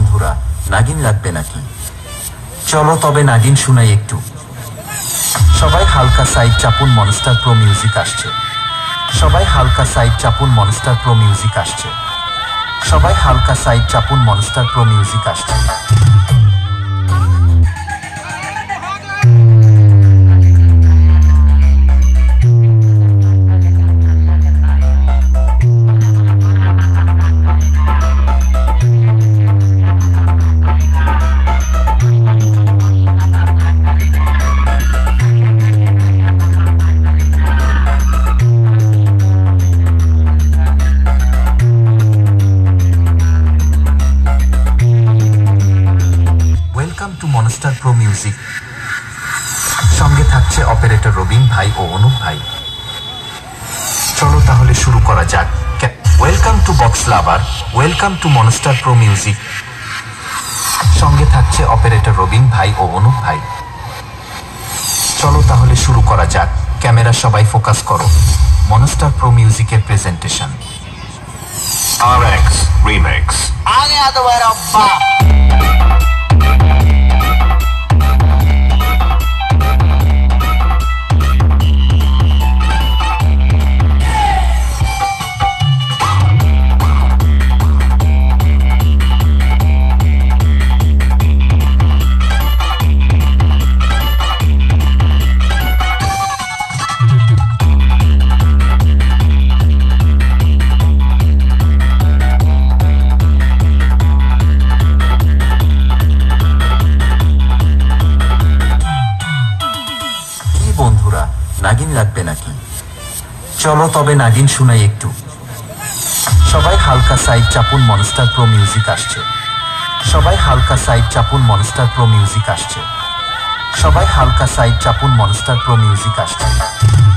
বন্ধুরা, নাগিন লাগবে নাকি? চলো তবে নাগিন শুনাই একটু। সবাই হালকা সাইড চাপুন, মনস্টার প্রো মিউজিক আসছে। সবাই হালকা সাইড চাপুন, মনস্টার প্রো মিউজিক আসছে। সবাই হালকা সাইড চাপুন, মনস্টার প্রো মিউজিক আসছে। Welcome to Monster Pro music. সঙ্গে থাকছে অপারেটর রবিন ভাই ও অনুপ ভাই। চলো তাহলে শুরু করা যাক। Welcome to box lover, welcome to Monster Pro music. সঙ্গে থাকছে অপারেটর রবিন ভাই ও অনুপ ভাই। চলো তাহলে শুরু করা যাক। ক্যামেরা সবাই ফোকাস করো। মনস্টার প্রো মিউজিকের প্রেজেন্টেশন। RX Remix. বন্ধুরা, নাগিন লাগবে নাকি? চলো তবে নাগিন শুনাই একটু। সবাই হালকা সাইড চাপুন, মনস্টার প্রো মিউজিক আসছে। সবাই হালকা সাইড চাপুন, মনস্টার প্রো মিউজিক আসছে। সবাই হালকা সাইড চাপুন, মনস্টার প্রো মিউজিক আসছে।